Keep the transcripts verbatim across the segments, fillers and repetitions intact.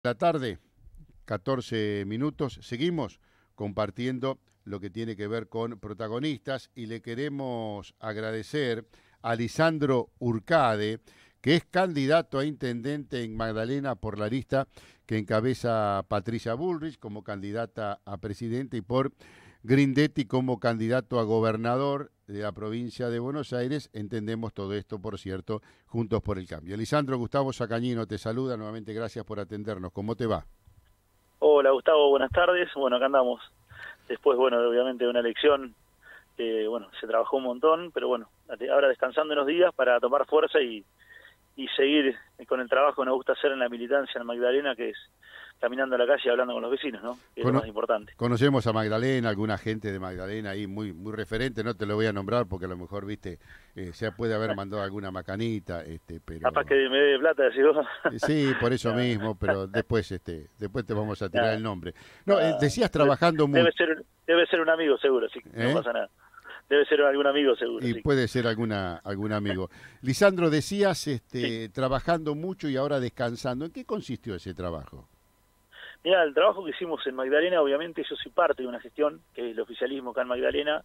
La tarde, catorce minutos, seguimos compartiendo lo que tiene que ver con protagonistas y le queremos agradecer a Lisandro Urcade, que es candidato a intendente en Magdalena por la lista que encabeza Patricia Bullrich como candidata a presidente y por Grindetti como candidato a gobernador de la provincia de Buenos Aires. Entendemos todo esto, por cierto, Juntos por el Cambio. Lisandro, Gustavo Sacañino te saluda nuevamente, gracias por atendernos. ¿Cómo te va? Hola Gustavo, buenas tardes. Bueno, acá andamos. Después, bueno, obviamente de una elección, eh, bueno, se trabajó un montón, pero bueno, ahora descansando unos días para tomar fuerza y, y seguir con el trabajo que nos gusta hacer en la militancia en Magdalena, que es caminando a la calle y hablando con los vecinos, ¿no? Que es Cono lo más importante. Conocemos a Magdalena, alguna gente de Magdalena ahí muy muy referente, no te lo voy a nombrar porque a lo mejor, viste, eh, se puede haber mandado alguna macanita, este, pero... Capaz que me dé plata, decís vos. Sí, por eso No. mismo, pero después este después te vamos a tirar No, el nombre. No, eh, no. decías trabajando mucho. Debe ser, debe ser un amigo seguro, así que ¿Eh? no pasa nada. Debe ser algún amigo seguro. Y Sí. puede ser alguna algún amigo. Lisandro, decías este, Sí. trabajando mucho y ahora descansando. ¿En qué consistió ese trabajo? Mira, el trabajo que hicimos en Magdalena, obviamente yo soy parte de una gestión, que es el oficialismo acá en Magdalena,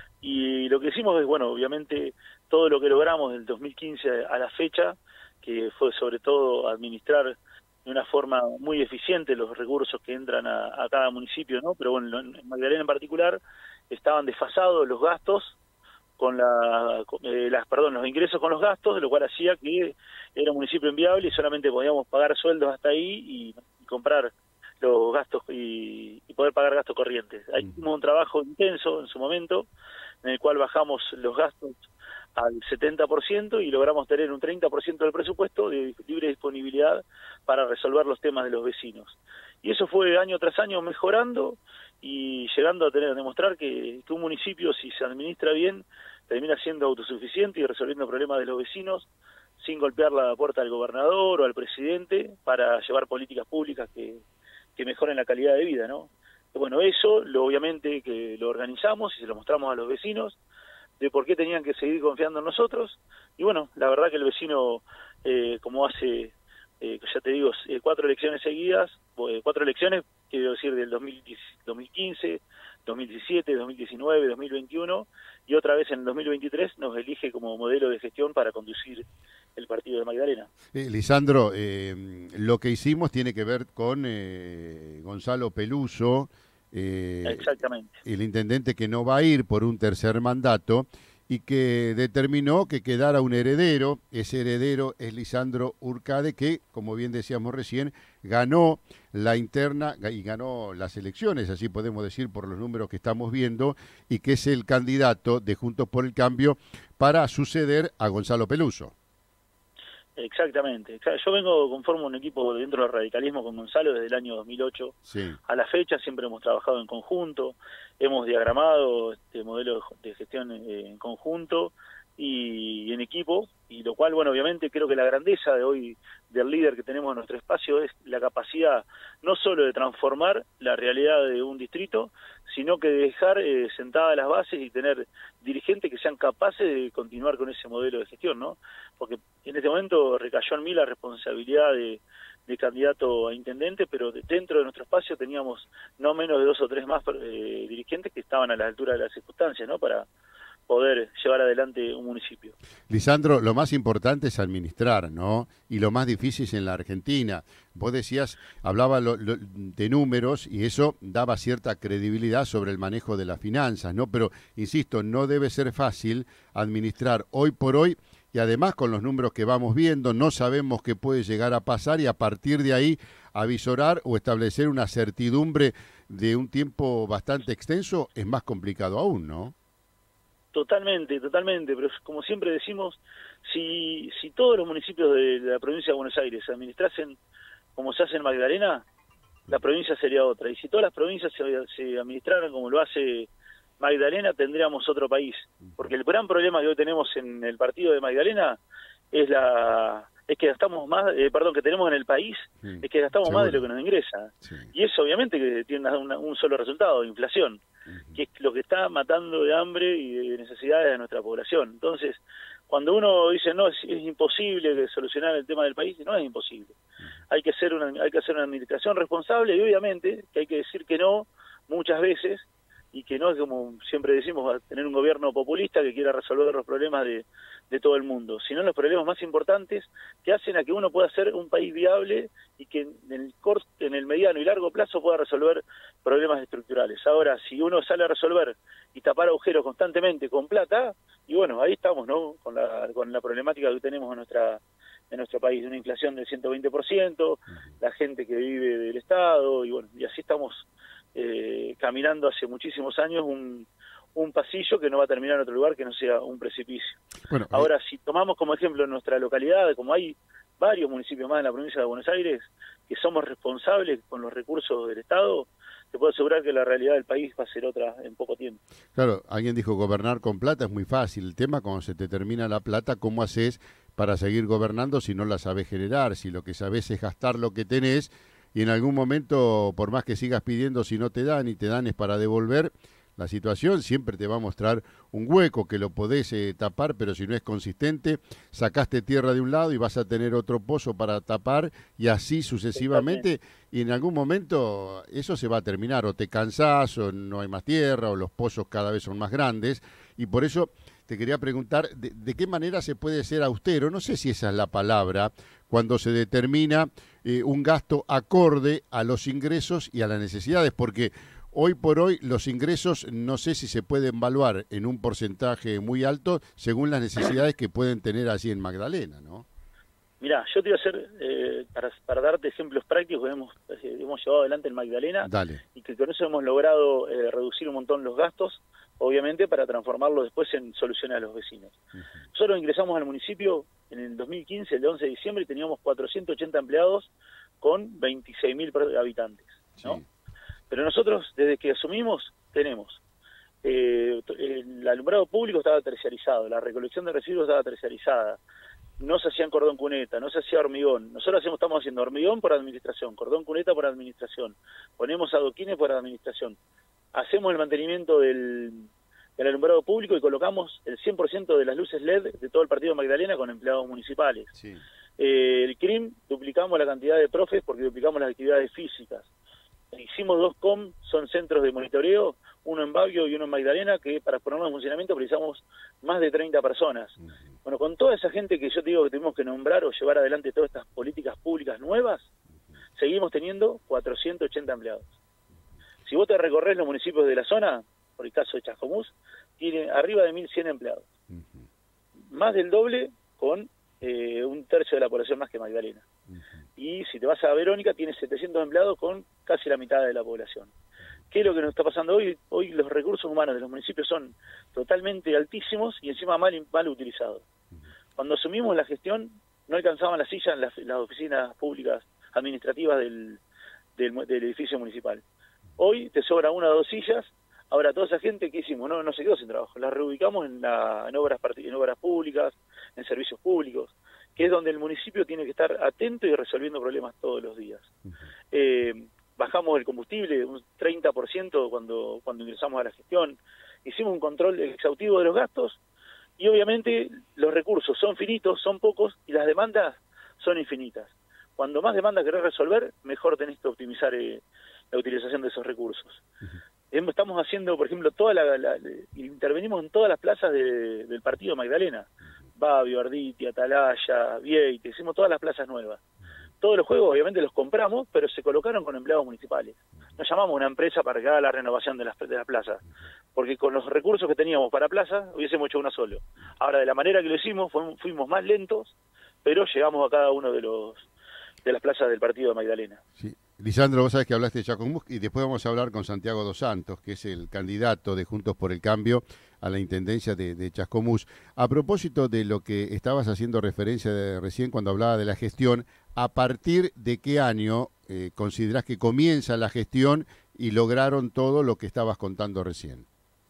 y lo que hicimos es, bueno, obviamente todo lo que logramos del dos mil quince a la fecha, que fue sobre todo administrar de una forma muy eficiente los recursos que entran a, a cada municipio, ¿no? Pero bueno, en Magdalena en particular estaban desfasados los gastos con la, eh, las, perdón, los ingresos con los gastos, lo cual hacía que era un municipio inviable y solamente podíamos pagar sueldos hasta ahí y, y comprar los gastos y, y poder pagar gastos corrientes. Ahí hicimos un trabajo intenso en su momento, en el cual bajamos los gastos al setenta por ciento y logramos tener un treinta por ciento del presupuesto de libre disponibilidad para resolver los temas de los vecinos. Y eso fue año tras año mejorando y llegando a tener a demostrar que, que un municipio, si se administra bien, termina siendo autosuficiente y resolviendo problemas de los vecinos sin golpear la puerta al gobernador o al presidente para llevar políticas públicas que que mejoren la calidad de vida, ¿no? Bueno, eso, lo, obviamente, que lo organizamos y se lo mostramos a los vecinos, de por qué tenían que seguir confiando en nosotros, y bueno, la verdad que el vecino, eh, como hace, eh, ya te digo, eh, cuatro elecciones seguidas, eh, cuatro elecciones, quiero decir, del dos mil quince, dos mil diecisiete, dos mil diecinueve, dos mil veintiuno, y otra vez en el dos mil veintitrés nos elige como modelo de gestión para conducir el partido de Magdalena. Eh, Lisandro, eh, lo que hicimos tiene que ver con eh, Gonzalo Peluso, eh, Exactamente. el intendente que no va a ir por un tercer mandato y que determinó que quedara un heredero. Ese heredero es Lisandro Urcade, que, como bien decíamos recién, ganó la interna y ganó las elecciones, así podemos decir por los números que estamos viendo, y que es el candidato de Juntos por el Cambio para suceder a Gonzalo Peluso. Exactamente. Yo vengo, conformo un equipo dentro del radicalismo con Gonzalo desde el año dos mil ocho Sí. a la fecha, siempre hemos trabajado en conjunto, hemos diagramado este modelo de gestión en conjunto y en equipo, y lo cual, bueno, obviamente creo que la grandeza de hoy del líder que tenemos en nuestro espacio es la capacidad no solo de transformar la realidad de un distrito, sino que de dejar eh, sentadas las bases y tener dirigentes que sean capaces de continuar con ese modelo de gestión, ¿no? Porque en este momento recayó en mí la responsabilidad de, de candidato a intendente, pero de, dentro de nuestro espacio teníamos no menos de dos o tres más eh, dirigentes que estaban a la altura de las circunstancias, ¿no? Para poder llevar adelante un municipio. Lisandro, lo más importante es administrar, ¿no? Y lo más difícil es en la Argentina. Vos decías, hablaba lo, lo, de números y eso daba cierta credibilidad sobre el manejo de las finanzas, ¿no? Pero, insisto, no debe ser fácil administrar hoy por hoy y además con los números que vamos viendo no sabemos qué puede llegar a pasar y a partir de ahí avisorar o establecer una certidumbre de un tiempo bastante extenso es más complicado aún, ¿no? Totalmente, totalmente, pero como siempre decimos, si si todos los municipios de la provincia de Buenos Aires se administrasen como se hace en Magdalena, la provincia sería otra. Y si todas las provincias se, se administraran como lo hace Magdalena, tendríamos otro país. Porque el gran problema que hoy tenemos en el partido de Magdalena es la es que gastamos más, eh, perdón, que tenemos en el país, sí, es que gastamos seguro más de lo que nos ingresa. Sí. Y eso obviamente que tiene una, un solo resultado, inflación, uh-huh, que es lo que está matando de hambre y de necesidades a nuestra población. Entonces, cuando uno dice, no, es, es imposible solucionar el tema del país, no es imposible. Hay que hacer una, hay que hacer una administración responsable y obviamente que hay que decir que no muchas veces, y que no es como siempre decimos, tener un gobierno populista que quiera resolver los problemas de, de todo el mundo, sino los problemas más importantes que hacen a que uno pueda ser un país viable y que en el corto, en el mediano y largo plazo pueda resolver problemas estructurales. Ahora, si uno sale a resolver y tapar agujeros constantemente con plata, y bueno, ahí estamos, ¿no? Con la, con la problemática que tenemos en nuestra en nuestro país, de una inflación del ciento veinte por ciento, la gente que vive del Estado, y bueno, y así estamos eh, caminando hace muchísimos años un, un pasillo que no va a terminar en otro lugar que no sea un precipicio. Bueno, ahora, eh... si tomamos como ejemplo nuestra localidad, como hay varios municipios más en la provincia de Buenos Aires, que somos responsables con los recursos del Estado, te puedo asegurar que la realidad del país va a ser otra en poco tiempo. Claro, alguien dijo, gobernar con plata es muy fácil. El tema, cuando se te termina la plata, ¿cómo haces para seguir gobernando si no la sabés generar? Si lo que sabés es gastar lo que tenés, y en algún momento, por más que sigas pidiendo, si no te dan y te dan es para devolver, la situación siempre te va a mostrar un hueco que lo podés eh, tapar, pero si no es consistente, sacaste tierra de un lado y vas a tener otro pozo para tapar, y así sucesivamente, y en algún momento eso se va a terminar, o te cansás, o no hay más tierra, o los pozos cada vez son más grandes, y por eso te quería preguntar, ¿de, de qué manera se puede ser austero? No sé si esa es la palabra, cuando se determina eh, un gasto acorde a los ingresos y a las necesidades, porque hoy por hoy los ingresos no sé si se pueden evaluar en un porcentaje muy alto según las necesidades que pueden tener allí en Magdalena, ¿no? Mirá, yo te iba a hacer, eh, para, para darte ejemplos prácticos que hemos, eh, hemos llevado adelante en Magdalena. Dale. Y que con eso hemos logrado eh, reducir un montón los gastos, obviamente para transformarlo después en soluciones a los vecinos. Uh-huh. Nosotros ingresamos al municipio en el dos mil quince, el once de diciembre, y teníamos cuatrocientos ochenta empleados con veintiséis mil habitantes, ¿no? Sí. Pero nosotros, desde que asumimos, tenemos eh, el alumbrado público estaba terciarizado, la recolección de residuos estaba terciarizada, no se hacían cordón cuneta, no se hacía hormigón. Nosotros hacemos, estamos haciendo hormigón por administración, cordón cuneta por administración, ponemos adoquines por administración, hacemos el mantenimiento del, del alumbrado público y colocamos el cien por ciento de las luces L E D de todo el partido de Magdalena con empleados municipales. Sí. Eh, el C R I M, duplicamos la cantidad de profes porque duplicamos las actividades físicas. Hicimos dos C O M, son centros de monitoreo, uno en Baggio y uno en Magdalena, que para ponerlo en funcionamiento precisamos más de treinta personas. Uh-huh. Bueno, con toda esa gente que yo te digo que tuvimos que nombrar o llevar adelante todas estas políticas públicas nuevas, uh-huh, seguimos teniendo cuatrocientos ochenta empleados. Si vos te recorres los municipios de la zona, por el caso de Chascomús, tiene arriba de mil cien empleados. Uh-huh. Más del doble con eh, un tercio de la población más que Magdalena. Uh-huh. Y si te vas a Verónica, tiene setecientos empleados con casi la mitad de la población. ¿Qué es lo que nos está pasando hoy? Hoy los recursos humanos de los municipios son totalmente altísimos y encima mal, mal utilizados. Cuando asumimos la gestión, no alcanzaban las sillas en las, las oficinas públicas administrativas del, del, del edificio municipal. Hoy te sobra una o dos sillas. Ahora, toda esa gente, ¿qué hicimos? No, no se quedó sin trabajo. La reubicamos en, la, en, obras, en obras públicas, en servicios públicos, que es donde el municipio tiene que estar atento y resolviendo problemas todos los días. Uh-huh. Eh, bajamos el combustible un treinta por ciento cuando, cuando ingresamos a la gestión, hicimos un control exhaustivo de los gastos, y obviamente los recursos son finitos, son pocos, y las demandas son infinitas. Cuando más demandas querés resolver, mejor tenés que optimizar eh, la utilización de esos recursos. Uh-huh. Estamos haciendo, por ejemplo, toda la, la, la intervenimos en todas las plazas de, del partido Magdalena, Babbio, Arditi, Atalaya, Vieite, hicimos todas las plazas nuevas. Todos los juegos obviamente los compramos, pero se colocaron con empleados municipales. No llamamos a una empresa para que haga la renovación de las, de las plazas, porque con los recursos que teníamos para plazas hubiésemos hecho una solo. Ahora, de la manera que lo hicimos, fuimos más lentos, pero llegamos a cada uno de los de las plazas del partido de Magdalena. Sí. Lisandro, vos sabés que hablaste de Chascomús y después vamos a hablar con Santiago Dos Santos, que es el candidato de Juntos por el Cambio a la Intendencia de, de Chascomús. A propósito de lo que estabas haciendo referencia de recién cuando hablaba de la gestión, ¿a partir de qué año eh, considerás que comienza la gestión y lograron todo lo que estabas contando recién?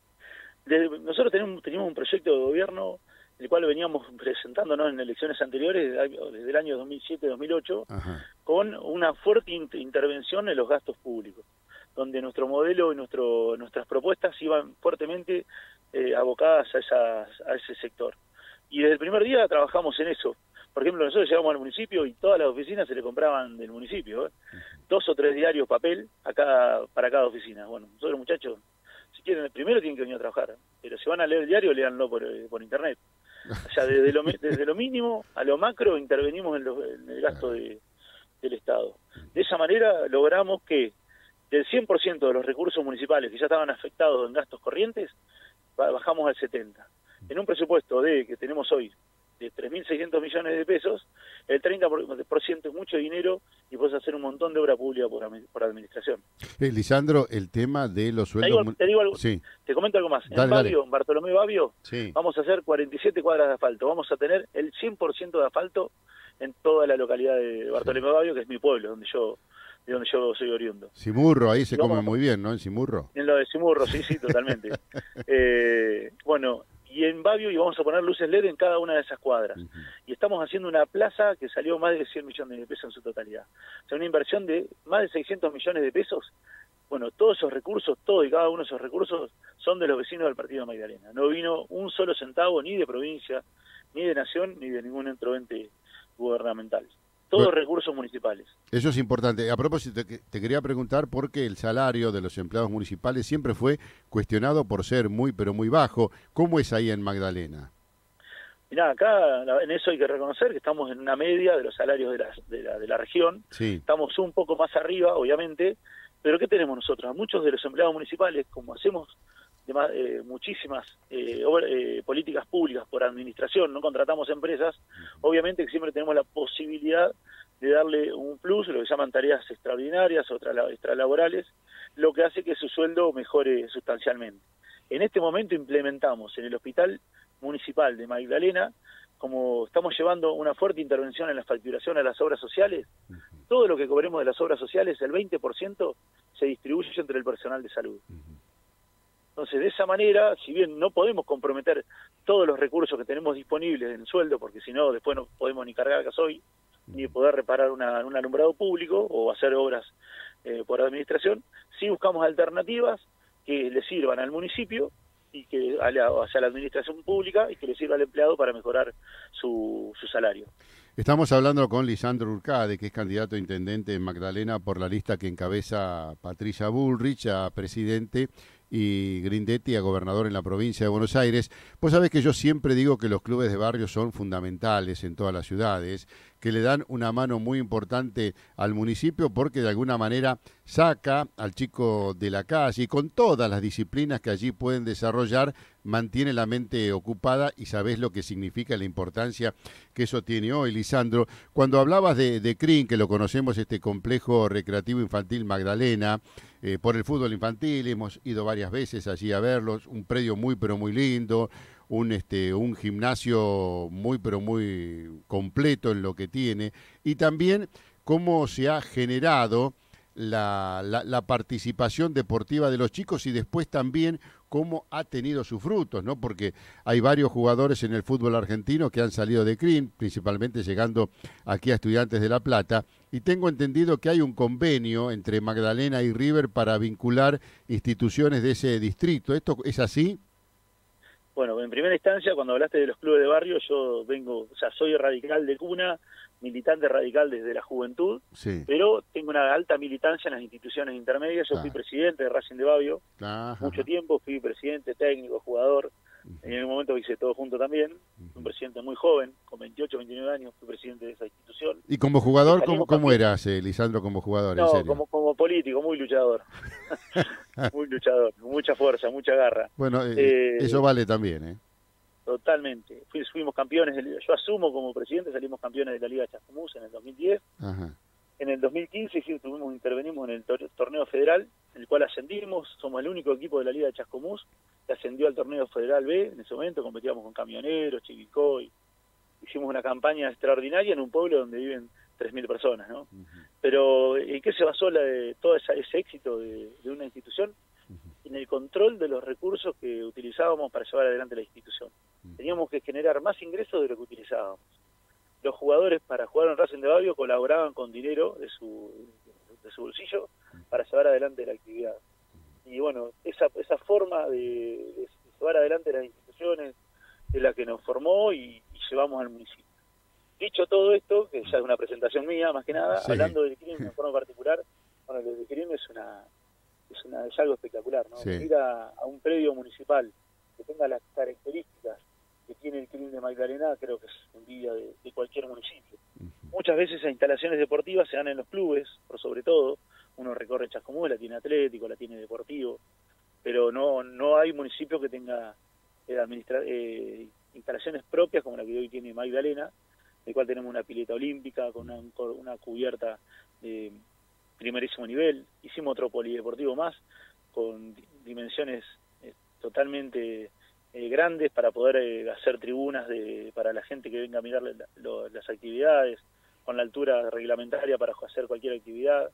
De, nosotros tenemos, teníamos un proyecto de gobierno el cual veníamos presentándonos en elecciones anteriores, desde el año dos mil siete dos mil ocho, Ajá. con una fuerte intervención en los gastos públicos, donde nuestro modelo y nuestro, nuestras propuestas iban fuertemente eh, abocadas a, esas, a ese sector. Y desde el primer día trabajamos en eso. Por ejemplo, nosotros llegamos al municipio y todas las oficinas se le compraban del municipio, ¿eh? Dos o tres diarios papel a cada, para cada oficina. Bueno, nosotros muchachos, si quieren, primero tienen que venir a trabajar, pero si van a leer el diario, léanlo por, por internet. O sea, desde lo, desde lo mínimo a lo macro intervenimos en, lo, en el gasto de, del Estado. De esa manera logramos que del cien por ciento de los recursos municipales que ya estaban afectados en gastos corrientes, bajamos al setenta por ciento. En un presupuesto de que tenemos hoy de tres mil seiscientos millones de pesos, el treinta por ciento es mucho dinero y puedes hacer un montón de obra pública por, por administración. Eh, Lisandro, el tema de los sueldos... Te digo, te, digo algo, sí. Te comento algo más. Dale, en Babio, dale. en Bartolomé Babio, sí. vamos a hacer cuarenta y siete cuadras de asfalto. Vamos a tener el cien por ciento de asfalto en toda la localidad de Bartolomé sí. Babio, que es mi pueblo, donde yo de donde yo soy oriundo. Simurro, ahí se y vamos, come muy bien, ¿no? En Simurro. En lo de Simurro, sí, sí, totalmente. eh, bueno... y en Babio, y vamos a poner luces L E D en cada una de esas cuadras. Uh-huh. Y estamos haciendo una plaza que salió más de cien millones de pesos en su totalidad. O sea, una inversión de más de seiscientos millones de pesos. Bueno, todos esos recursos, todos y cada uno de esos recursos son de los vecinos del Partido Magdalena. No vino un solo centavo ni de provincia, ni de nación, ni de ningún otro ente gubernamental. Todos bueno, recursos municipales. Eso es importante. A propósito, te, te quería preguntar porque el salario de los empleados municipales siempre fue cuestionado por ser muy, pero muy bajo. ¿Cómo es ahí en Magdalena? Mirá, acá en eso hay que reconocer que estamos en una media de los salarios de la, de la, de la región. Sí. Estamos un poco más arriba, obviamente, pero ¿qué tenemos nosotros? Muchos de los empleados municipales, como hacemos de, eh, muchísimas eh, eh, políticas públicas por administración, no contratamos empresas, obviamente que siempre tenemos la posibilidad de darle un plus, lo que llaman tareas extraordinarias, otras extralaborales, lo que hace que su sueldo mejore sustancialmente. En este momento implementamos en el Hospital Municipal de Magdalena, como estamos llevando una fuerte intervención en la facturación a las obras sociales, todo lo que cobremos de las obras sociales, el veinte por ciento se distribuye entre el personal de salud. Entonces, de esa manera, si bien no podemos comprometer todos los recursos que tenemos disponibles en sueldo, porque si no, después no podemos ni cargar gasoil, ni poder reparar una, un alumbrado público o hacer obras eh, por administración, sí buscamos alternativas que le sirvan al municipio y que a la, hacia la administración pública y que le sirva al empleado para mejorar su, su salario. Estamos hablando con Lisandro Urcade, que es candidato a intendente en Magdalena por la lista que encabeza Patricia Bullrich a presidente y Grindetti a gobernador en la provincia de Buenos Aires. Vos sabés que yo siempre digo que los clubes de barrio son fundamentales en todas las ciudades, que le dan una mano muy importante al municipio porque de alguna manera saca al chico de la calle y con todas las disciplinas que allí pueden desarrollar, mantiene la mente ocupada y sabés lo que significa la importancia que eso tiene hoy, Lisandro. Cuando hablabas de, de C R I N, que lo conocemos, este complejo recreativo infantil Magdalena, eh, por el fútbol infantil, hemos ido varias veces allí a verlos, un predio muy pero muy lindo, un este un gimnasio muy pero muy completo en lo que tiene, y también cómo se ha generado la, la, la participación deportiva de los chicos y después también cómo ha tenido sus frutos, ¿no? Porque hay varios jugadores en el fútbol argentino que han salido de C R I N, principalmente llegando aquí a Estudiantes de La Plata, y tengo entendido que hay un convenio entre Magdalena y River para vincular instituciones de ese distrito. ¿Esto es así? Bueno, en primera instancia, cuando hablaste de los clubes de barrio, yo vengo, o sea, soy radical de cuna, militante radical desde la juventud, sí. Pero tengo una alta militancia en las instituciones intermedias. Yo ah. fui presidente de Racing de Babio Ajá. mucho tiempo, fui presidente, técnico, jugador, uh-huh. En el momento que hice todo junto también, uh-huh. Un presidente muy joven, con veintiocho, veintinueve años, fui presidente de esa institución. ¿Y como jugador, cómo, cómo eras, eh, Lisandro, como jugador? No, en serio? Como, como político, muy luchador, muy luchador, con mucha fuerza, mucha garra. Bueno, eh, eh, eso vale también, ¿eh? Totalmente. Fuimos campeones, de, yo asumo como presidente, salimos campeones de la Liga de Chascomús en el dos mil diez. Ajá. En el dos mil quince sí, tuvimos, intervenimos en el tor torneo federal, en el cual ascendimos, somos el único equipo de la Liga de Chascomús que ascendió al torneo federal B. En ese momento competíamos con Camioneros, Chivilcoy, hicimos una campaña extraordinaria en un pueblo donde viven tres mil personas, ¿no? Uh-huh. Pero ¿en qué se basó la de, todo esa, ese éxito de, de una institución? En el control de los recursos que utilizábamos para llevar adelante la institución. Teníamos que generar más ingresos de lo que utilizábamos. Los jugadores para jugar en Racing de Babio colaboraban con dinero de su, de su bolsillo para llevar adelante la actividad. Y bueno, esa, esa forma de, de llevar adelante las instituciones, es la que nos formó y, y llevamos al municipio. Dicho todo esto, que ya es una presentación mía más que nada, sí. Hablando del crimen de forma particular, bueno, el crimen es una es una es algo espectacular, ¿no? Sí. Ir a, a un predio municipal que tenga las características que tiene el crimen de Magdalena, creo que es envidia de, de cualquier municipio. Uh-huh. Muchas veces las instalaciones deportivas se dan en los clubes, por sobre todo, uno recorre Chascomús, la tiene Atlético, la tiene Deportivo, pero no no hay municipio que tenga eh, administra eh, instalaciones propias como la que hoy tiene Magdalena, el cual tenemos una pileta olímpica con una, una cubierta de primerísimo nivel. Hicimos otro polideportivo más con dimensiones eh, totalmente eh, grandes para poder eh, hacer tribunas de, para la gente que venga a mirar la, lo, las actividades, con la altura reglamentaria para hacer cualquier actividad.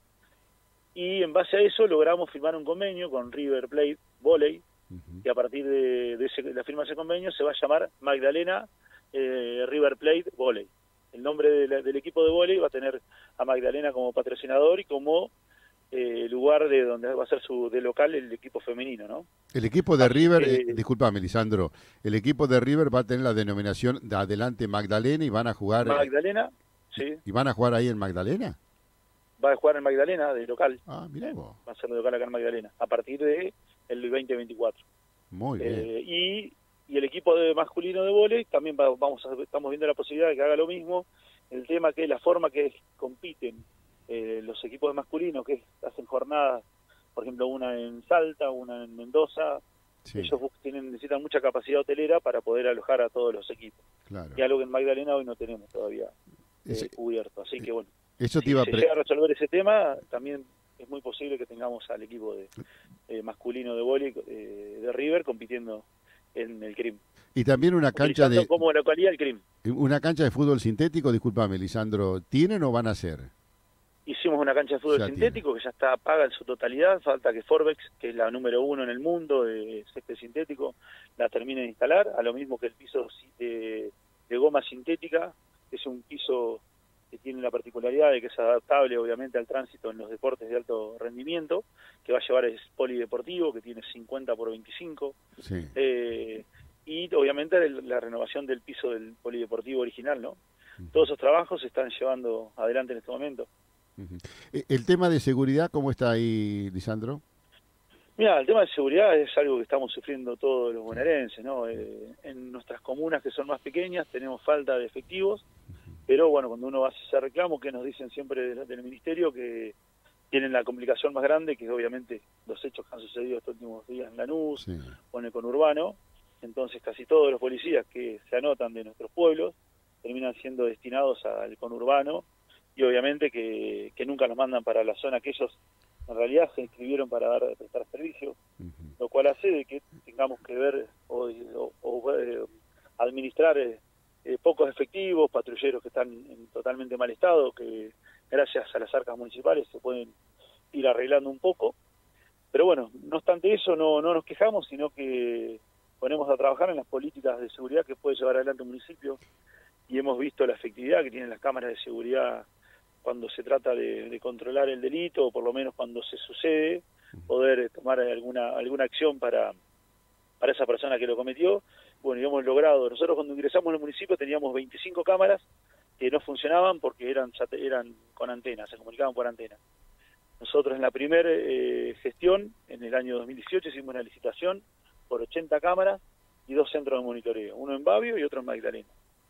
Y en base a eso logramos firmar un convenio con River Plate Volley, uh-huh. que a partir de, de, ese, de la firma de ese convenio se va a llamar Magdalena eh, River Plate Volley. El nombre de la, del equipo de vóley va a tener a Magdalena como patrocinador y como eh, lugar de donde va a ser su de local el equipo femenino, ¿no? El equipo de Así River, que, eh, discúlpame, Lisandro, el equipo de River va a tener la denominación de Adelante Magdalena y van a jugar... Magdalena, sí. ¿Y van a jugar ahí en Magdalena? Va a jugar en Magdalena, de local. Ah, mirá vos. Va a ser de local acá en Magdalena, a partir de el veinte veinticuatro. Muy bien. Eh, y... Y el equipo de masculino de vóley también va, vamos a, estamos viendo la posibilidad de que haga lo mismo. El tema que la forma que compiten eh, los equipos de masculinos, que hacen jornadas, por ejemplo, una en Salta, una en Mendoza, sí. Ellos tienen necesitan mucha capacidad hotelera para poder alojar a todos los equipos. Claro. Y algo que en Magdalena hoy no tenemos todavía eh, ese, cubierto. Así que bueno, eso te si iba a se llega a resolver ese tema, también es muy posible que tengamos al equipo de eh, masculino de vóley eh, de River compitiendo en el C R I M. Y también una cancha de... como localidad el C R I M. Una cancha de fútbol sintético, discúlpame, Lisandro, ¿tienen o van a hacer? Hicimos una cancha de fútbol ya sintético tiene. Que ya está paga en su totalidad, falta que Forbex, que es la número uno en el mundo de césped sintético, la termine de instalar, a lo mismo que el piso de, de goma sintética, que es un piso que tiene la particularidad de que es adaptable obviamente al tránsito en los deportes de alto rendimiento, que va a llevar el polideportivo, que tiene cincuenta por veinticinco, sí. eh, y obviamente la renovación del piso del polideportivo original, ¿no? Uh-huh. Todos esos trabajos se están llevando adelante en este momento. Uh-huh. ¿El tema de seguridad cómo está ahí, Lisandro? Mira, el tema de seguridad es algo que estamos sufriendo todos los bonaerenses, ¿no? Eh, en nuestras comunas que son más pequeñas tenemos falta de efectivos, pero bueno, cuando uno hace ese reclamo, que nos dicen siempre del, del ministerio que tienen la complicación más grande, que es obviamente los hechos que han sucedido estos últimos días en Lanús, sí. o en el conurbano. Entonces casi todos los policías que se anotan de nuestros pueblos terminan siendo destinados al conurbano, y obviamente que, que nunca nos mandan para la zona que ellos en realidad se inscribieron para dar prestar servicio, uh-huh. lo cual hace de que tengamos que ver o, o, o eh, administrar eh, Eh, pocos efectivos, patrulleros que están en totalmente mal estado, que gracias a las arcas municipales se pueden ir arreglando un poco. Pero bueno, no obstante eso, no, no nos quejamos, sino que ponemos a trabajar en las políticas de seguridad que puede llevar adelante un municipio, y hemos visto la efectividad que tienen las cámaras de seguridad cuando se trata de, de controlar el delito, o por lo menos cuando se sucede, poder tomar alguna, alguna acción para, para esa persona que lo cometió. Bueno, y hemos logrado, nosotros cuando ingresamos al municipio teníamos veinticinco cámaras que no funcionaban porque eran eran con antenas, se comunicaban por antena. Nosotros en la primera eh, gestión, en el año dos mil dieciocho, hicimos una licitación por ochenta cámaras y dos centros de monitoreo, uno en Babio y otro en Magdalena.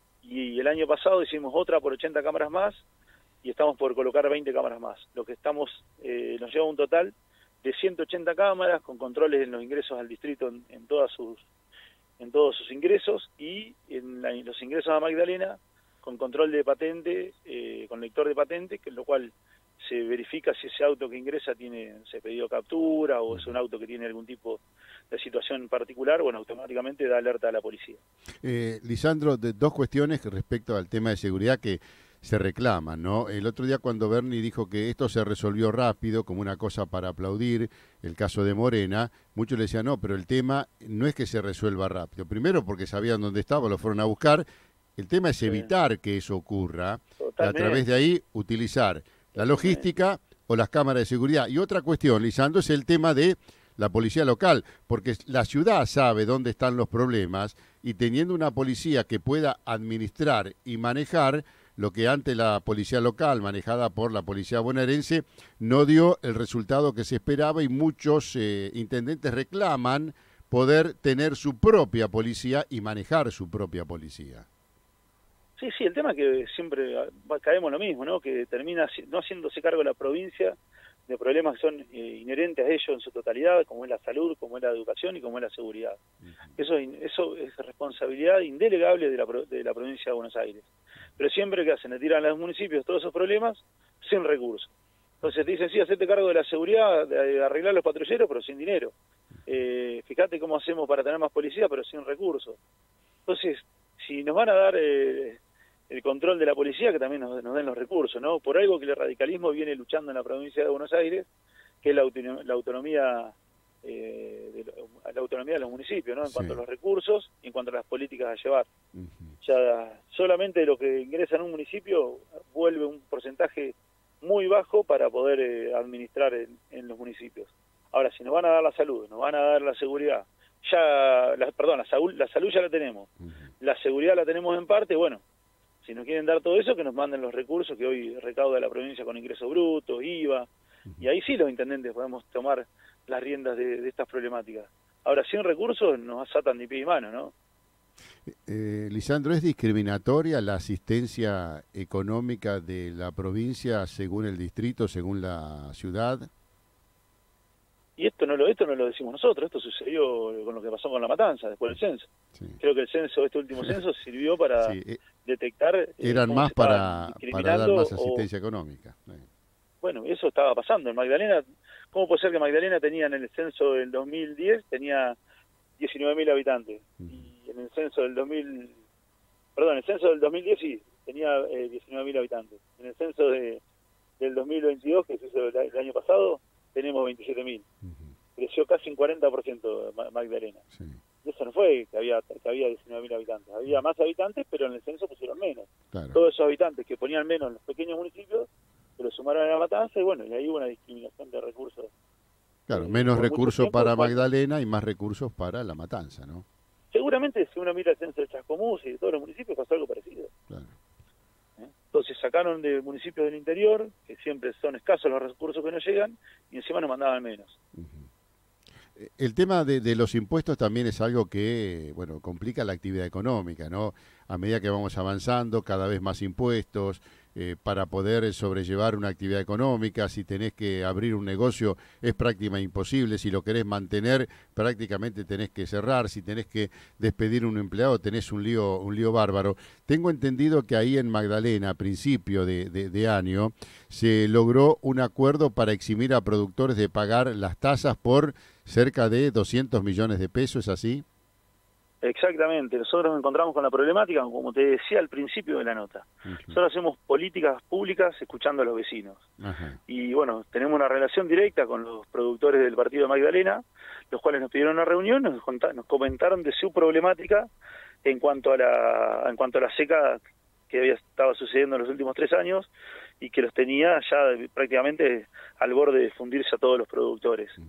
Y el año pasado hicimos otra por ochenta cámaras más y estamos por colocar veinte cámaras más. Lo que estamos eh, nos lleva a un total de ciento ochenta cámaras con controles en los ingresos al distrito en, en todas sus en todos sus ingresos, y en, la, en los ingresos a Magdalena con control de patente, eh, con lector de patente, que en lo cual se verifica si ese auto que ingresa tiene se pedido captura o es un auto que tiene algún tipo de situación particular, bueno, automáticamente da alerta a la policía. Eh, Lisandro, de, dos cuestiones respecto al tema de seguridad que se reclaman, ¿no? El otro día cuando Bernie dijo que esto se resolvió rápido, como una cosa para aplaudir, el caso de Morena, muchos le decían, no, pero el tema no es que se resuelva rápido. Primero porque sabían dónde estaba, lo fueron a buscar. El tema es evitar sí. que eso ocurra, y a través de ahí utilizar la logística o las cámaras de seguridad. Y otra cuestión, Lisandro, es el tema de la policía local, porque la ciudad sabe dónde están los problemas y teniendo una policía que pueda administrar y manejar, lo que antes la policía local, manejada por la policía bonaerense, no dio el resultado que se esperaba y muchos eh, intendentes reclaman poder tener su propia policía y manejar su propia policía. Sí, sí, el tema es que siempre caemos en lo mismo, ¿no? Que termina no haciéndose cargo la provincia de problemas que son eh, inherentes a ellos en su totalidad, como es la salud, como es la educación y como es la seguridad. Uh-huh. Eso, eso es responsabilidad indelegable de la, de la provincia de Buenos Aires. Pero siempre que hacen, le tiran a los municipios todos esos problemas sin recursos. Entonces te dicen, sí, hacete cargo de la seguridad, de arreglar los patrulleros, pero sin dinero. Eh, fíjate cómo hacemos para tener más policía, pero sin recursos. Entonces, si nos van a dar eh, el control de la policía, que también nos, nos den los recursos, ¿no? Por algo que el radicalismo viene luchando en la provincia de Buenos Aires, que es la, autonom la autonomía eh, de la, la autonomía de los municipios, ¿no? En sí. cuanto a los recursos y en cuanto a las políticas a llevar. Uh-huh. Ya solamente lo que ingresa en un municipio vuelve un porcentaje muy bajo para poder eh, administrar en, en los municipios. Ahora, si nos van a dar la salud, nos van a dar la seguridad, ya, la, perdón, la, salud, la salud ya la tenemos, uh-huh. la seguridad la tenemos en parte, bueno, si nos quieren dar todo eso, que nos manden los recursos que hoy recauda la provincia con ingresos brutos, I V A, uh-huh. y ahí sí los intendentes podemos tomar las riendas de, de estas problemáticas. Ahora, sin recursos nos atan de pie y mano, ¿no? Eh, Lisandro, ¿es discriminatoria la asistencia económica de la provincia según el distrito, según la ciudad? Y esto no lo esto no lo decimos nosotros, esto sucedió con lo que pasó con La Matanza, después del censo. Sí. Creo que el censo, este último censo, sirvió para sí, eh, detectar... Eh, eran más para, para dar más asistencia o, económica. Sí. Bueno, eso estaba pasando. En Magdalena, ¿cómo puede ser que Magdalena tenía en el censo del dos mil diez, tenía diecinueve mil habitantes? Uh-huh. Y en el censo del dos mil... Perdón, el censo del dos mil diez sí, tenía eh, diecinueve mil habitantes. En el censo de, del dos mil veintidós, que se hizo el, el año pasado, tenemos veintisiete mil. Uh-huh. Creció casi un cuarenta por ciento Magdalena. Sí. Y eso no fue que había que había diecinueve mil habitantes. Había más habitantes, pero en el censo pusieron menos. Claro. Todos esos habitantes que ponían menos en los pequeños municipios, se los sumaron a La Matanza y bueno, y ahí hubo una discriminación de recursos. Claro, eh, menos recursos para Magdalena y más recursos para La Matanza, ¿no? Seguramente si uno mira el censo de Chascomús y de todos los municipios pasó algo parecido. Claro. Entonces sacaron de municipios del interior, que siempre son escasos los recursos que nos llegan, y encima nos mandaban menos. Uh-huh. El tema de, de los impuestos también es algo que, bueno, complica la actividad económica, ¿no? A medida que vamos avanzando, cada vez más impuestos, eh, para poder sobrellevar una actividad económica. Si tenés que abrir un negocio es prácticamente imposible, si lo querés mantener prácticamente tenés que cerrar, si tenés que despedir a un empleado tenés un lío, un lío bárbaro. Tengo entendido que ahí en Magdalena, a principio de, de, de año, se logró un acuerdo para eximir a productores de pagar las tasas por cerca de doscientos millones de pesos, ¿es así? Exactamente, nosotros nos encontramos con la problemática, como te decía al principio de la nota. Uh-huh. Nosotros hacemos políticas públicas escuchando a los vecinos. Uh-huh. Y bueno, tenemos una relación directa con los productores del partido de Magdalena, los cuales nos pidieron una reunión, nos, nos comentaron de su problemática en cuanto a la en cuanto a la seca que había estaba sucediendo en los últimos tres años y que los tenía ya prácticamente al borde de fundirse a todos los productores. Uh-huh.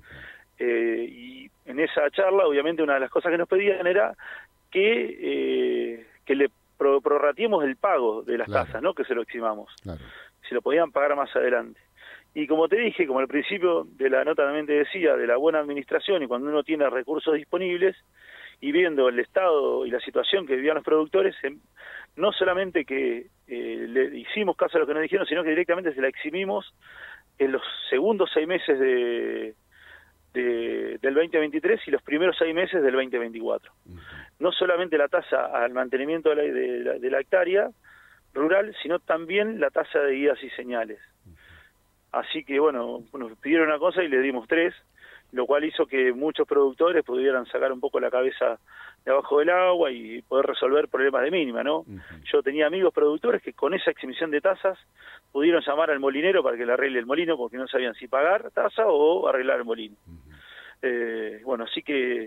Eh, y en esa charla, obviamente, una de las cosas que nos pedían era que eh, que le pro prorratiemos el pago de las claro. tasas, ¿no? Que se lo eximamos. Claro. Si lo podían pagar más adelante. Y como te dije, como al principio de la nota también te decía, de la buena administración y cuando uno tiene recursos disponibles y viendo el estado y la situación que vivían los productores, no solamente que eh, le hicimos caso a lo que nos dijeron, sino que directamente se la eximimos en los segundos seis meses de De, del veinte veintitrés y los primeros seis meses del veinte veinticuatro. Uh-huh. No solamente la tasa al mantenimiento de la, de, la, de la hectárea rural, sino también la tasa de guías y señales. Uh-huh. Así que, bueno, nos pidieron una cosa y le dimos tres, lo cual hizo que muchos productores pudieran sacar un poco la cabeza de abajo del agua y poder resolver problemas de mínima, ¿no? Uh-huh. Yo tenía amigos productores que con esa exhibición de tasas pudieron llamar al molinero para que le arregle el molino porque no sabían si pagar tasa o arreglar el molino. Uh-huh. eh, bueno, así que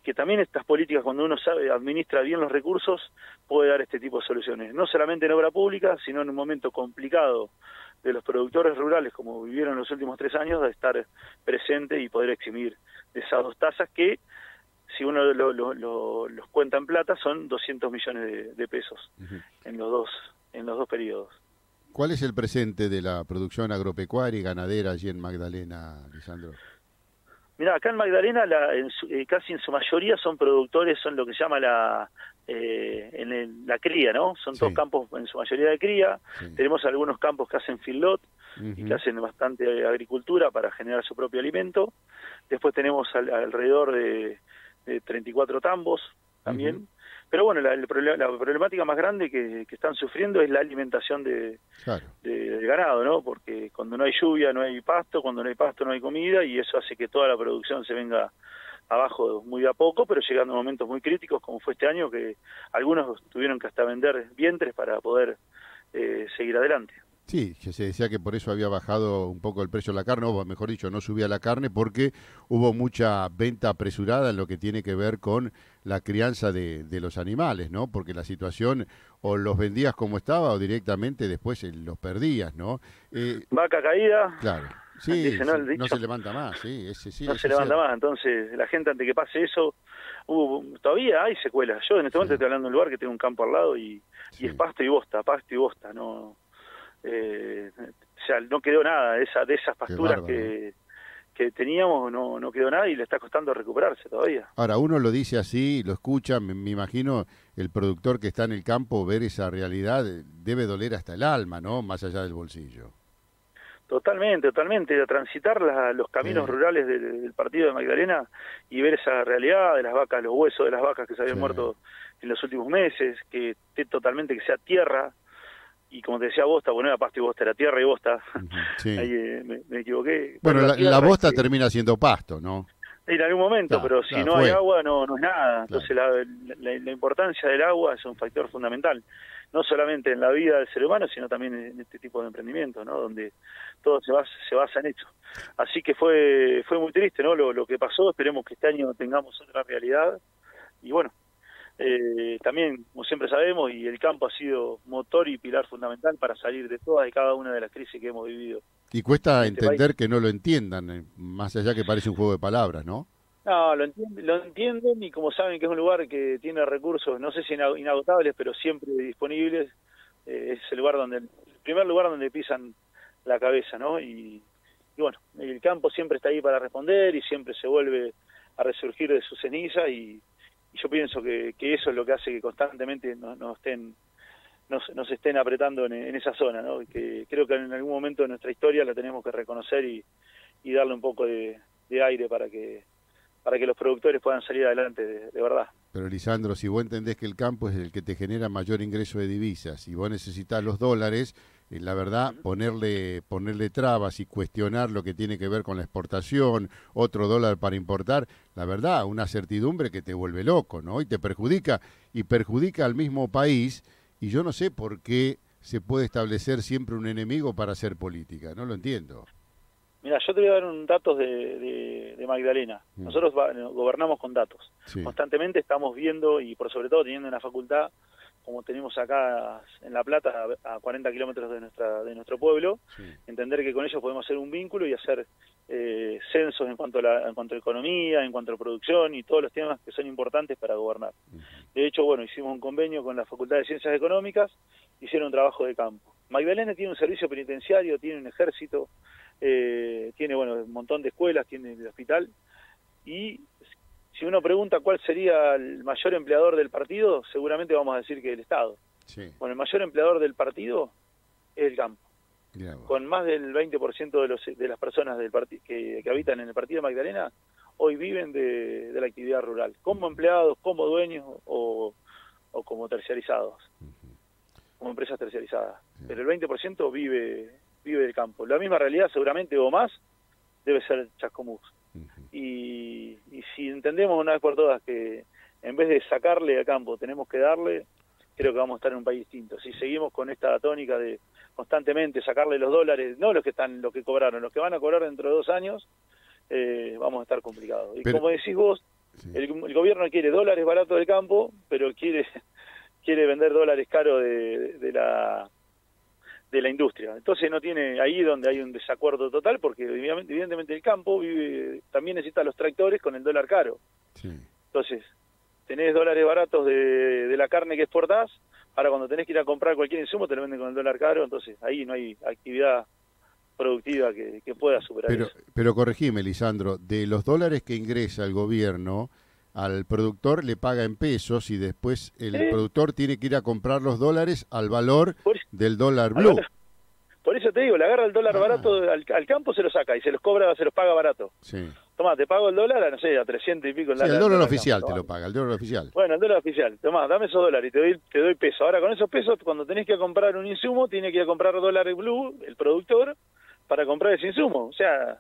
que también estas políticas, cuando uno sabe administra bien los recursos, puede dar este tipo de soluciones. No solamente en obra pública, sino en un momento complicado de los productores rurales, como vivieron en los últimos tres años, de estar presente y poder eximir de esas dos tasas que, si uno lo, lo, lo, los cuenta en plata, son doscientos millones de, de pesos uh-huh. en los dos en los dos periodos. ¿Cuál es el presente de la producción agropecuaria y ganadera allí en Magdalena, Lisandro? Mira, acá en Magdalena la, en su, eh, casi en su mayoría son productores, son lo que se llama la eh, en el, la cría, ¿no? Son sí. todos campos en su mayoría de cría. Sí. Tenemos algunos campos que hacen feedlot uh-huh. y que hacen bastante agricultura para generar su propio alimento. Después tenemos al, alrededor de, de treinta y cuatro tambos también. Uh-huh. Pero bueno, la, el, la problemática más grande que, que están sufriendo es la alimentación de, claro. de, del ganado, ¿no? Porque cuando no hay lluvia no hay pasto, cuando no hay pasto no hay comida, y eso hace que toda la producción se venga abajo muy de a poco, pero llegando a momentos muy críticos, como fue este año, que algunos tuvieron que hasta vender vientres para poder eh, seguir adelante. Sí, que se decía que por eso había bajado un poco el precio de la carne, o mejor dicho, no subía la carne, porque hubo mucha venta apresurada en lo que tiene que ver con la crianza de, de los animales, ¿no? Porque la situación, o los vendías como estaba, o directamente después los perdías, ¿no? Eh, Vaca caída. Claro. Sí, dice, ¿no? Sí, no se levanta más, sí, ese sí. No ese se levanta ser. más, entonces la gente, antes que pase eso, uh, todavía hay secuelas. Yo en este sí. momento estoy hablando de un lugar que tiene un campo al lado y, sí. y es pasto y bosta, pasto y bosta, no... Eh, o sea, no quedó nada de, esa, de esas pasturas bárbaro, que, ¿no? que teníamos, no, no quedó nada y le está costando recuperarse todavía. Ahora, uno lo dice así, lo escucha, me, me imagino el productor que está en el campo, ver esa realidad debe doler hasta el alma, ¿no? Más allá del bolsillo. Totalmente, totalmente, de transitar la, los caminos sí. rurales de, de, del partido de Magdalena y ver esa realidad de las vacas, los huesos de las vacas que se habían sí. muerto en los últimos meses, que esté totalmente, que sea tierra. Y como te decía, bosta, bueno, era pasto y bosta, era tierra y bosta. Sí. Ahí eh, me, me equivoqué. Bueno, la, la, la bosta que, termina siendo pasto, ¿no? En algún momento, claro, pero si claro, no fue. hay agua, no, no es nada. Claro. Entonces la, la, la importancia del agua es un factor fundamental, no solamente en la vida del ser humano, sino también en este tipo de emprendimiento, ¿no? Donde todo se basa, se basa en eso. Así que fue fue muy triste, ¿no? Lo, lo que pasó, esperemos que este año tengamos otra realidad. Y bueno, Eh, también, como siempre sabemos, y el campo ha sido motor y pilar fundamental para salir de todas y cada una de las crisis que hemos vivido. Y cuesta este entender país. Que no lo entiendan, eh, más allá que parece un juego de palabras, ¿no? No, lo entienden, lo entienden y como saben que es un lugar que tiene recursos, no sé si inagotables, pero siempre disponibles, eh, es el lugar donde, el primer lugar donde pisan la cabeza, ¿no? Y, y bueno, el campo siempre está ahí para responder y siempre se vuelve a resurgir de su ceniza y Y yo pienso que, que eso es lo que hace que constantemente nos, nos estén nos, nos estén apretando en, en esa zona, ¿no? Que creo que en algún momento de nuestra historia la tenemos que reconocer y, y darle un poco de, de aire para que para que los productores puedan salir adelante de, de verdad. Pero Lisandro, si vos entendés que el campo es el que te genera mayor ingreso de divisas y vos necesitas los dólares, eh, la verdad, uh-huh. ponerle ponerle trabas y cuestionar lo que tiene que ver con la exportación, otro dólar para importar, la verdad, una certidumbre que te vuelve loco, ¿no? Y te perjudica, y perjudica al mismo país, y yo no sé por qué se puede establecer siempre un enemigo para hacer política, no lo entiendo. Mira, yo te voy a dar un datos de, de, de Magdalena. Mm. Nosotros va, gobernamos con datos. Sí. Constantemente estamos viendo, y por sobre todo teniendo una facultad, como tenemos acá en La Plata, a, a cuarenta kilómetros de nuestra de nuestro pueblo, sí. entender que con ellos podemos hacer un vínculo y hacer eh, censos en cuanto a la, en cuanto a economía, en cuanto a producción y todos los temas que son importantes para gobernar. Uh-huh. De hecho, bueno, hicimos un convenio con la Facultad de Ciencias Económicas, hicieron un trabajo de campo. Magdalena tiene un servicio penitenciario, tiene un ejército, Eh, tiene bueno un montón de escuelas, tiene el hospital, y si uno pregunta cuál sería el mayor empleador del partido, seguramente vamos a decir que el Estado. Sí. Bueno, el mayor empleador del partido es el campo. Con más del veinte por ciento de, los, de las personas del partido que, que habitan en el partido de Magdalena, hoy viven de, de la actividad rural, como empleados, como dueños o, o como terciarizados, uh-huh. como empresas terciarizadas. Sí. Pero el veinte por ciento vive... vive del campo. La misma realidad seguramente o más debe ser Chascomús. Uh-huh. Y, y si entendemos una vez por todas que en vez de sacarle al campo tenemos que darle, creo que vamos a estar en un país distinto. Si seguimos con esta tónica de constantemente sacarle los dólares, no los que están, los que cobraron, los que van a cobrar dentro de dos años, eh, vamos a estar complicados. Y Pero... como decís vos, Sí. El, el gobierno quiere dólares baratos del campo, pero quiere quiere vender dólares caros de, de la de la industria. Entonces no tiene ahí donde hay un desacuerdo total, porque evidentemente el campo vive, también necesita los tractores con el dólar caro. Sí. Entonces, tenés dólares baratos de, de la carne que exportás, ahora cuando tenés que ir a comprar cualquier insumo te lo venden con el dólar caro, entonces ahí no hay actividad productiva que, que pueda superar pero, eso. Pero corregime, Lisandro, de los dólares que ingresa el gobierno, al productor le paga en pesos y después el ¿Eh? productor tiene que ir a comprar los dólares al valor por, del dólar blue. Valor, por eso te digo, le agarra el dólar ah. barato al, al campo, se lo saca y se los cobra, se los paga barato. Sí. Tomá, te pago el dólar a, no sé, a trescientos y pico. Sí, el dólar, dólar oficial campo, te lo paga, el dólar oficial. Bueno, el dólar oficial. Tomá, dame esos dólares y te doy, te doy peso. Ahora, con esos pesos, cuando tenés que comprar un insumo, tiene que ir a comprar dólares blue, el productor, para comprar ese insumo. O sea,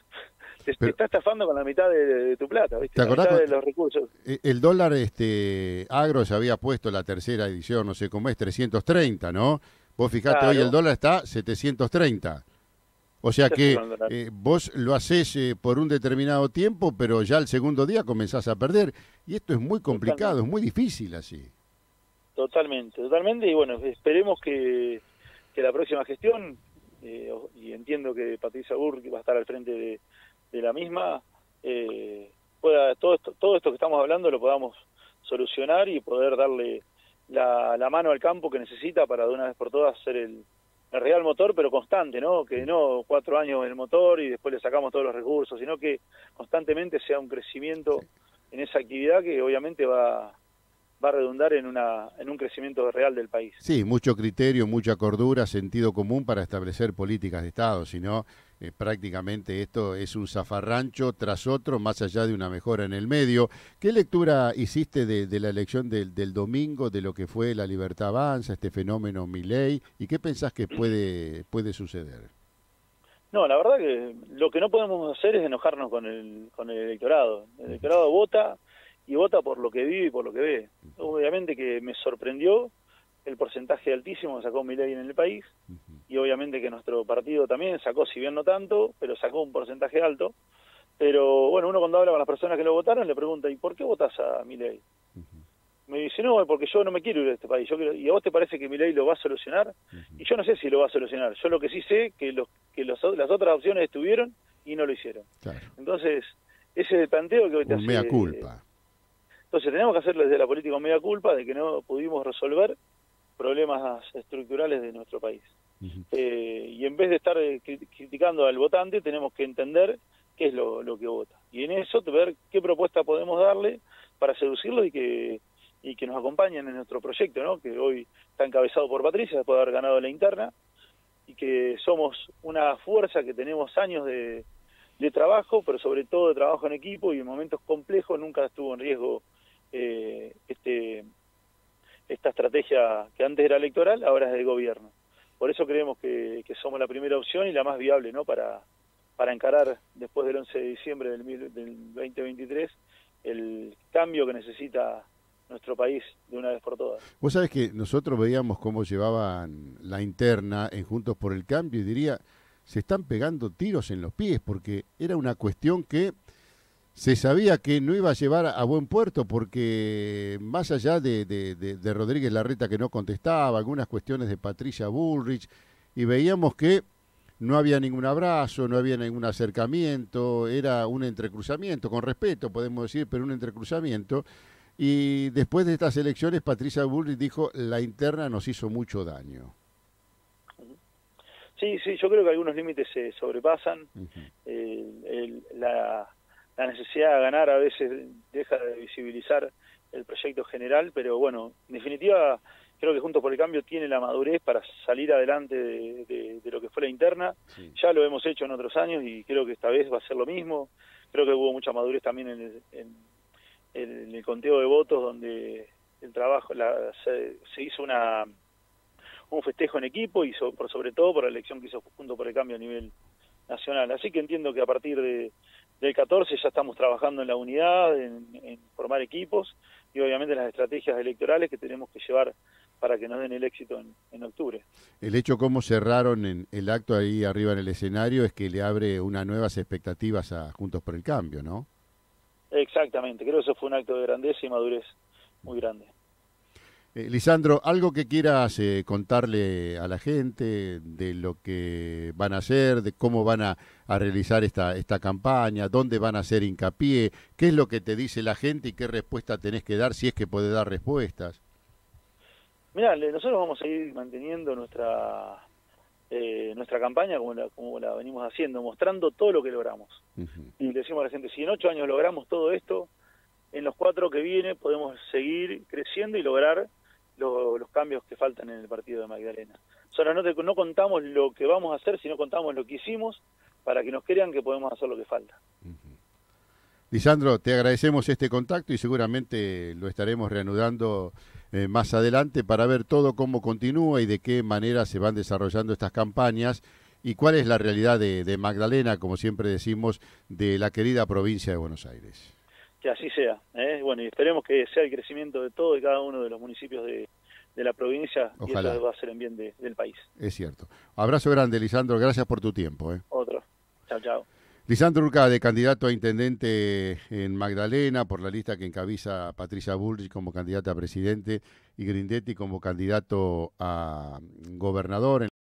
te, Pero, te está estafando con la mitad de, de tu plata, ¿viste? ¿Te acordás la mitad con, de los recursos. El dólar este agro se había puesto la tercera edición, no sé cómo es, trescientos treinta, ¿no? Vos fijate, claro. Hoy el dólar está setecientos treinta. O sea que eh, vos lo hacés eh, por un determinado tiempo, pero ya el segundo día comenzás a perder. Y esto es muy complicado, totalmente. Es muy difícil así. Totalmente, totalmente. Y bueno, esperemos que, que la próxima gestión, eh, y entiendo que Patricia Bullrich va a estar al frente de, de la misma, eh, pueda todo esto, todo esto que estamos hablando lo podamos solucionar y poder darle la, la mano al campo que necesita para de una vez por todas ser el el real motor, pero constante, ¿no? Que no cuatro años en el motor y después le sacamos todos los recursos, sino que constantemente sea un crecimiento sí. en esa actividad que obviamente va, va a redundar en una en un crecimiento real del país. Sí, mucho criterio, mucha cordura, sentido común para establecer políticas de Estado, si no, eh, prácticamente esto es un zafarrancho tras otro, más allá de una mejora en el medio. ¿Qué lectura hiciste de, de la elección del, del domingo, de lo que fue la Libertad Avanza, este fenómeno Milei, y qué pensás que puede, puede suceder? No, la verdad que lo que no podemos hacer es enojarnos con el, con el electorado. El electorado vota y vota por lo que vive y por lo que ve. Obviamente que me sorprendió el porcentaje altísimo que sacó Milei en el país, uh-huh. y obviamente que nuestro partido también sacó, si bien no tanto, pero sacó un porcentaje alto. Pero bueno, uno cuando habla con las personas que lo votaron le pregunta, ¿y por qué votás a Milei? Uh-huh. Me dice, no, porque yo no me quiero ir de este país. Yo quiero... ¿Y a vos te parece que Milei lo va a solucionar? Uh-huh. Y yo no sé si lo va a solucionar. Yo lo que sí sé que, los, que los, las otras opciones estuvieron y no lo hicieron. Claro. Entonces, ese es el planteo que hoy te un hace... mea culpa. Entonces tenemos que hacerle desde la política un mea culpa de que no pudimos resolver problemas estructurales de nuestro país. Uh-huh. eh, y en vez de estar eh, criticando al votante, tenemos que entender qué es lo, lo que vota. Y en eso ver qué propuesta podemos darle para seducirlo y que y que nos acompañen en nuestro proyecto, ¿no? Que hoy está encabezado por Patricia, después de haber ganado la interna, y que somos una fuerza que tenemos años de, de trabajo, pero sobre todo de trabajo en equipo, y en momentos complejos nunca estuvo en riesgo eh, este esta estrategia que antes era electoral, ahora es de gobierno. Por eso creemos que, que somos la primera opción y la más viable, ¿no? Para, para encarar después del once de diciembre del, del veinte veintitrés el cambio que necesita nuestro país de una vez por todas. Vos sabés que nosotros veíamos cómo llevaban la interna en Juntos por el Cambio y diría, se están pegando tiros en los pies porque era una cuestión que se sabía que no iba a llevar a buen puerto porque más allá de, de, de, de Rodríguez Larreta que no contestaba, algunas cuestiones de Patricia Bullrich, y veíamos que no había ningún abrazo, no había ningún acercamiento, era un entrecruzamiento, con respeto podemos decir, pero un entrecruzamiento. Y después de estas elecciones Patricia Bullrich dijo, la interna nos hizo mucho daño. Sí, sí, yo creo que algunos límites se sobrepasan. Uh-huh. el, el, la... La necesidad de ganar a veces deja de visibilizar el proyecto general, pero bueno, en definitiva creo que Juntos por el Cambio tiene la madurez para salir adelante de, de, de lo que fue la interna. Sí. Ya lo hemos hecho en otros años y creo que esta vez va a ser lo mismo. Creo que hubo mucha madurez también en el, en, en el conteo de votos, donde el trabajo la, se, se hizo una un festejo en equipo y so, por sobre todo por la elección que hizo Juntos por el Cambio a nivel nacional. Así que entiendo que a partir de del catorce ya estamos trabajando en la unidad, en, en formar equipos y obviamente las estrategias electorales que tenemos que llevar para que nos den el éxito en, en octubre. El hecho cómo cerraron en el acto ahí arriba en el escenario es que le abre unas nuevas expectativas a Juntos por el Cambio, ¿no? Exactamente, creo que eso fue un acto de grandeza y madurez muy grande. Eh, Lisandro, algo que quieras eh, contarle a la gente de lo que van a hacer, de cómo van a, a realizar esta, esta campaña, dónde van a hacer hincapié, qué es lo que te dice la gente y qué respuesta tenés que dar, si es que podés dar respuestas. Mirá, nosotros vamos a ir manteniendo nuestra eh, nuestra campaña como la, como la venimos haciendo, mostrando todo lo que logramos. Uh-huh. Y le decimos a la gente, si en ocho años logramos todo esto, en los cuatro que viene podemos seguir creciendo y lograr lo, los cambios que faltan en el partido de Magdalena. Solo no, te, no contamos lo que vamos a hacer, sino contamos lo que hicimos para que nos crean que podemos hacer lo que falta. Uh-huh. Lisandro, te agradecemos este contacto y seguramente lo estaremos reanudando eh, más adelante para ver todo cómo continúa y de qué manera se van desarrollando estas campañas y cuál es la realidad de, de Magdalena, como siempre decimos, de la querida provincia de Buenos Aires. Que así sea, ¿eh? Bueno, y esperemos que sea el crecimiento de todo y cada uno de los municipios de, de la provincia. Ojalá. Y eso va a ser en bien de, del país. Es cierto. Abrazo grande, Lisandro, gracias por tu tiempo. ¿eh? Otro. Chao, chao. Lisandro Urcade, candidato a intendente en Magdalena por la lista que encabeza Patricia Bullrich como candidata a presidente y Grindetti como candidato a gobernador.